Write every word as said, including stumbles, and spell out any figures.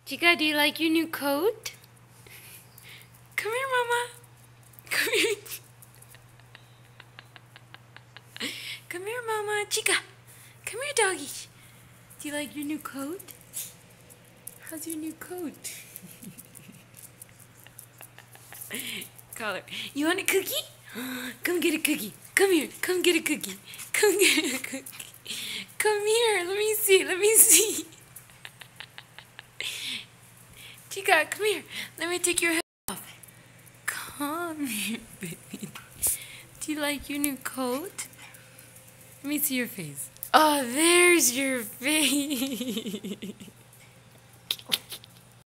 Chica, do you like your new coat? Come here, Mama. Come here. Come here, Mama. Chica, come here, doggy. Do you like your new coat? How's your new coat? Collar. You want a cookie? Come get a cookie. Come here. Come get a cookie. Come get a cookie. Come here. Let me see. Let me see. Chica, come here. Let me take your head off. Come here, baby. Do you like your new coat? Let me see your face. Oh, there's your face.